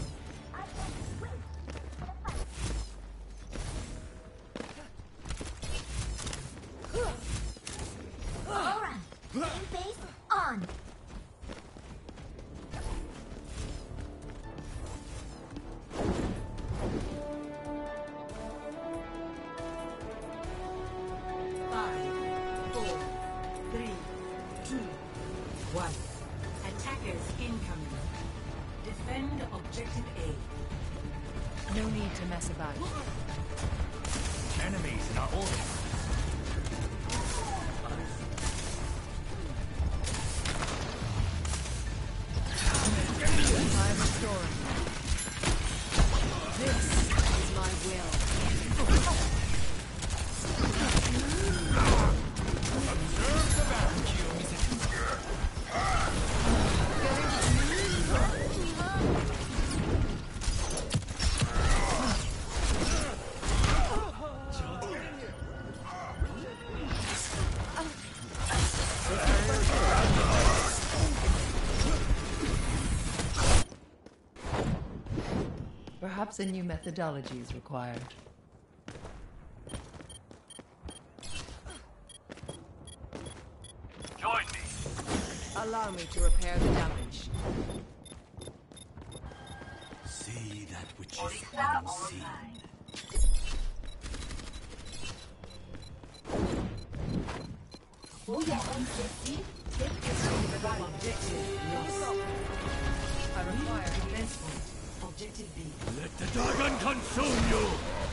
Alright, game face on. No need to mess about. Enemies in our orbit. I'm restoring. This is my will. Observe the battlefield. Perhaps a new methodology is required. Join me. Allow me to repair the damage. See that which is unseen. Objective lost. I require defense point. Objective B. Let the dragon consume you!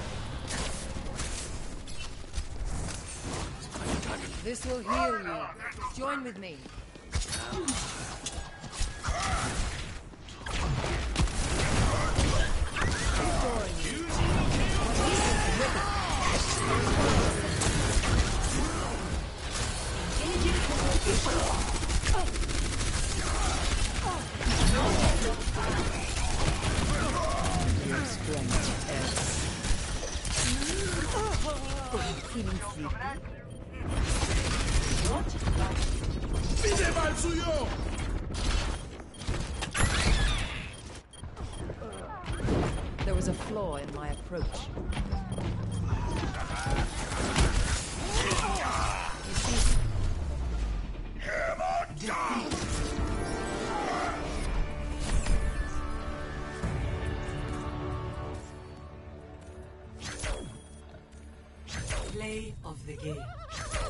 This will heal you. Join with me. Your strength ebbs. Feeling sleepy? There was a flaw in my approach. You see, Hammer down! Play of the game.